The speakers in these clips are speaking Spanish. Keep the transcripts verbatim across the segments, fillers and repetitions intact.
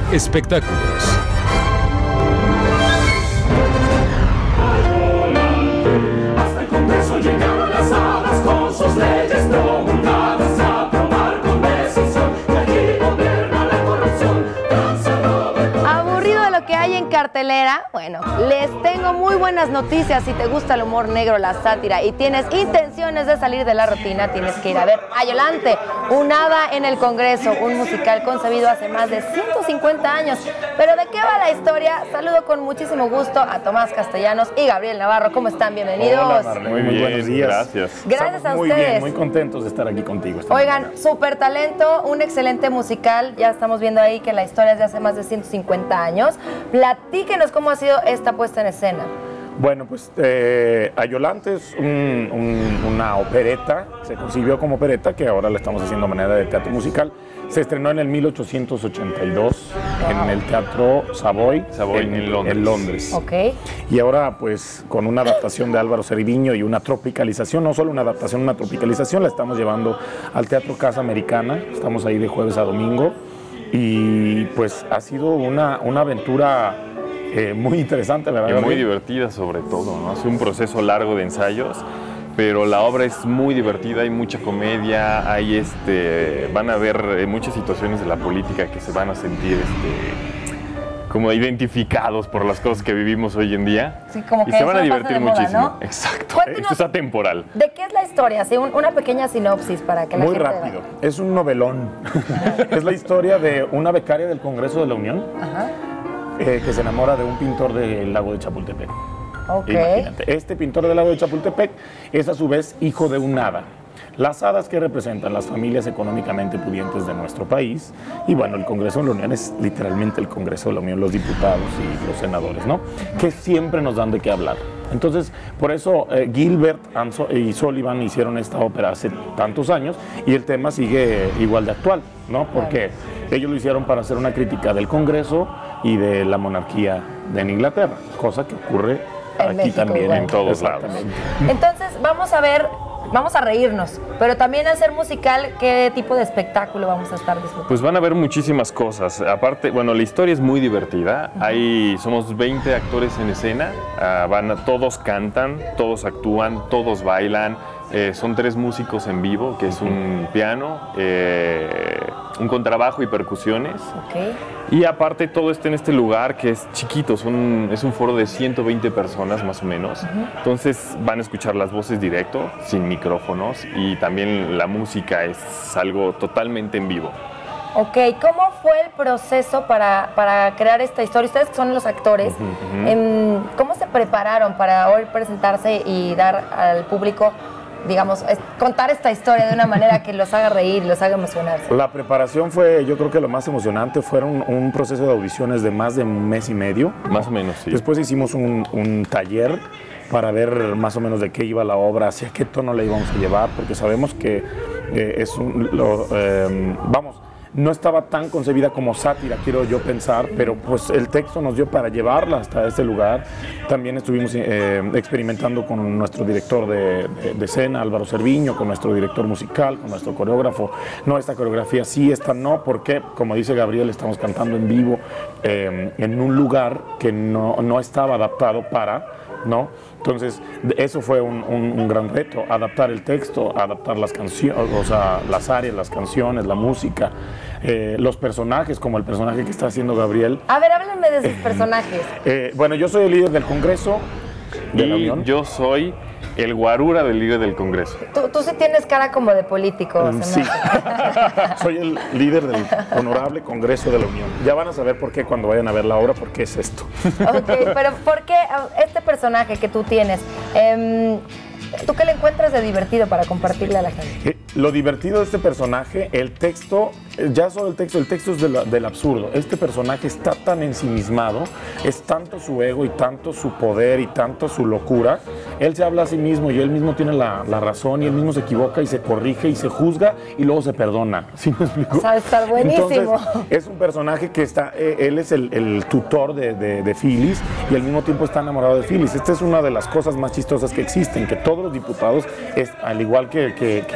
Espectáculos. Hasta el Congreso llegaron las hadas con sus leyes promulgadas a aprobar con decisión que allí gobierna la corrupción. Aburrido de lo que hay en cartelera, bueno, les tengo muy buenas noticias. Si te gusta el humor negro, la sátira y tienes intenciones de salir de la rutina, tienes que ir a ver Ayolante, un hada en el Congreso, un musical concebido hace más de ciento cincuenta años. Pero ¿de qué va la historia? Saludo con muchísimo gusto a Tomás Castellanos y Gabriel Navarro. ¿Cómo están? Bienvenidos. Hola, Marlene. Muy Muy bien, buenos días. gracias. Gracias Estamos a muy ustedes. Bien, muy contentos de estar aquí contigo. esta Oigan, mañana. súper talento, un excelente musical. Ya estamos viendo ahí que la historia es de hace más de ciento cincuenta años. Platíquenos cómo ha sido esta puesta en escena. Bueno, pues eh, Ayolante es un- un- una opereta, se concibió como opereta, que ahora la estamos haciendo a manera de teatro musical. Se estrenó en el mil ochocientos ochenta y dos en el Teatro Savoy, Savoy, en Londres. en Londres. Ok. Y ahora, pues, con una adaptación de Álvaro Cerviño y una tropicalización, no solo una adaptación, una tropicalización, la estamos llevando al Teatro Casa Americana. Estamos ahí de jueves a domingo. Y pues ha sido una, una aventura eh, muy interesante, la Y verdad. muy divertida sobre todo, ¿no? Es un proceso largo de ensayos, pero la obra es muy divertida, hay mucha comedia, hay este, van a ver eh, muchas situaciones de la política que se van a sentir este, como identificados por las cosas que vivimos hoy en día. Sí, como y que se van a eso no divertir pasa de moda, muchísimo. ¿no? Exacto. Cuéntenos- Esto es atemporal. ¿De qué es la historia? Sí, un- una pequeña sinopsis para que la Muy gente... rápido. Es un novelón. Es la historia de una becaria del Congreso de la Unión Ajá. eh, que se enamora de un pintor del lago de Chapultepec. Ok. Imagínate, este pintor del lago de Chapultepec es a su vez hijo de un hada. Las hadas que representan las familias económicamente pudientes de nuestro país. Y bueno, el Congreso de la Unión es literalmente el Congreso de la Unión, los diputados y los senadores, ¿no? Que siempre nos dan de qué hablar. Entonces, por eso eh, Gilbert Anso- y Sullivan hicieron esta ópera hace tantos años y el tema sigue igual de actual, ¿no? Porque ellos lo hicieron para hacer una crítica del Congreso y de la monarquía de Inglaterra, cosa que ocurre En aquí México también. igual. En todos lados. Exactamente. Entonces, vamos a ver, vamos a reírnos, pero también al ser musical, ¿qué tipo de espectáculo vamos a estar disfrutando? Pues van a ver muchísimas cosas. Aparte, bueno, la historia es muy divertida. Hay, somos veinte actores en escena. Ah, van a- todos cantan, todos actúan, todos bailan. Eh, son tres músicos en vivo, que es un piano, eh, un contrabajo y percusiones. Ok. Y aparte todo está en este lugar que es chiquito, son, es un foro de ciento veinte personas más o menos. Entonces van a escuchar las voces directo, sin micrófonos, y también la música es algo totalmente en vivo. Ok, ¿cómo fue el proceso para, para crear esta historia? Ustedes que son los actores, em, ¿cómo se prepararon para hoy presentarse y dar al público, digamos, es- contar esta historia de una manera que los haga reír, los haga emocionarse? La preparación fue, yo creo que lo más emocionante, fueron un proceso de audiciones de más de un mes y medio. Más o menos, sí. Después hicimos un, un taller para ver más o menos de qué iba la obra, hacia qué tono la íbamos a llevar, porque sabemos que eh, es un, lo, eh, vamos, no estaba tan concebida como sátira, quiero yo pensar, pero pues el texto nos dio para llevarla hasta ese lugar. También estuvimos eh, experimentando con nuestro director de, de, de escena, Álvaro Cerviño, con nuestro director musical, con nuestro coreógrafo. No, esta coreografía sí, esta no, porque como dice Gabriel, estamos cantando en vivo eh, en un lugar que no, no estaba adaptado para, ¿no? Entonces, de- eso fue un, un- un gran reto, adaptar el texto, adaptar las canciones, o sea, las áreas, las canciones, la música, eh, los personajes, como el personaje que está haciendo Gabriel. A ver, háblenme de sus personajes. Eh, bueno, yo soy el líder del Congreso de la Y Unión. yo soy el guarura del líder del Congreso. Tú, tú sí tienes cara como de político. se me Sí, hace. soy el líder del Honorable Congreso de la Unión. Ya van a saber por qué cuando vayan a ver la obra, por qué es esto. Ok, pero ¿por qué ah, este personaje que tú tienes? em, ¿Tú qué le encuentras de divertido para compartirle a la gente? Eh, Lo divertido de este personaje, el texto, eh, ya solo el texto, el texto es de la- del absurdo. Este personaje está tan ensimismado, es tanto su ego y tanto su poder y tanto su locura. Él se habla a sí mismo y él mismo tiene la, la razón y él mismo se equivoca y se corrige y se juzga y luego se perdona. ¿Sí me explico? O sea, está buenísimo. Entonces, es un personaje que está, eh, él es el, el tutor de, de, de Phyllis y al mismo tiempo está enamorado de Phyllis. Esta es una de las cosas más chistosas que existen, que todos los diputados, es, al igual que, que, que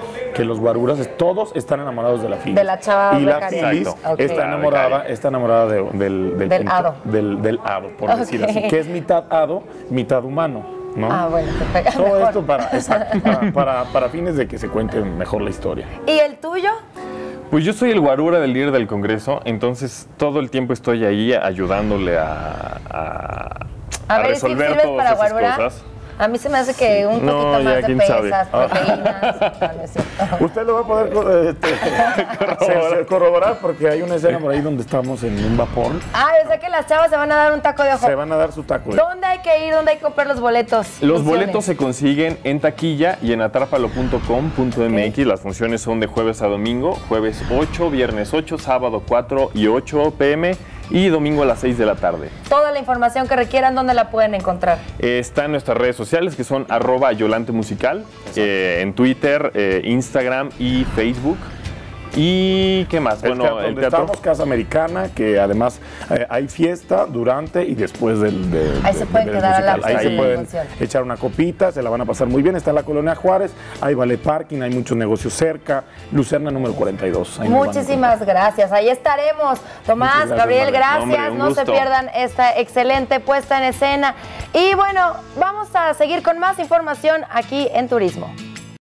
que los guaruras, todos están enamorados de la Filis. De la chava Y la becaria. Filis Exacto. está Ok. enamorada, está enamorada de- del, del, Del punto- hado. Del, del hado, por Ok. decir así, que es mitad hado, mitad humano, ¿no? Ah, bueno, te pega Todo mejor. esto para, exacto, para, para, para fines de que se cuente mejor la historia. ¿Y el tuyo? Pues yo soy el guarura del líder del Congreso, entonces todo el tiempo estoy ahí ayudándole a, a, A, a ver, ¿sí resolver sirves todas para esas guarura? cosas. A mí se me hace que un No, poquito ya, más de quién pesas, sabe. proteínas. No, no es cierto. Usted lo va a poder co- este, se- se corroborar porque hay una escena por ahí donde estamos en un vapor. Ah, o sea que las chavas se van a dar un taco de ojo. Se van a dar su taco de... ¿Dónde hay que ir? ¿Dónde hay que comprar los boletos? Los Funciones. boletos se consiguen en taquilla y en atrápalo punto com punto m x. Ok. Las funciones son de jueves a domingo, jueves ocho, viernes ocho, sábado cuatro y ocho p m y domingo a las seis de la tarde. Toda la información que requieran, ¿dónde la pueden encontrar? Eh, Está en nuestras redes sociales que son arroba Yolante Musical, eh, en Twitter, eh, Instagram y Facebook. ¿Y qué más? El Bueno, teatro el donde teatro. estamos, Casa Americana, que además eh, hay fiesta durante y después del, de- Ahí de- se pueden del quedar a la musical. Ahí fiesta se y pueden función. echar una copita, se la van a pasar muy bien. Está en la Colonia Juárez, hay ballet parking, hay muchos negocios cerca. Lucerna número cuarenta y dos. Ahí nos van a Muchísimas gracias. Ahí estaremos. Tomás, Muchas gracias, Gabriel, Marlet. gracias. Hombre, un no se gusto. pierdan esta excelente puesta en escena. Y bueno, vamos a seguir con más información aquí en Turismo.